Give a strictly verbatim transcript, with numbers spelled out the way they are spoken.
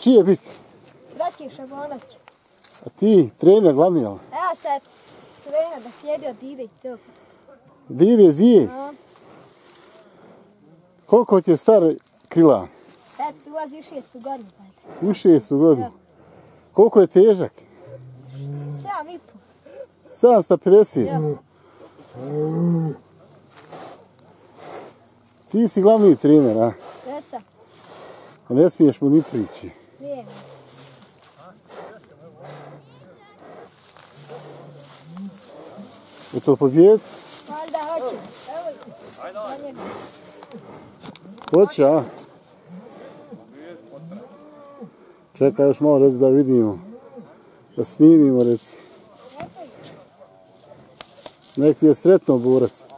Čiji je bik? Braće Šabanović. A ti, trener glavni, jel? Evo sad, trener da sjedi od Dide i to. Dide, zije? A, Koliko ti je star Krilana? sad ulazi u šestu godinu. U šestu godinu. Ja. Koliko je težak? Sedam i po. sedamsto pedeset. Ja. Ti si glavni trener, a? Jesam. A ne smiješ mu ni prići. Nije. Je to pobjed? Valjda hoće. Evo. Hoće, a? Čekaj još malo reci da vidimo. Da snimimo reci. Nek ti je sretno borac.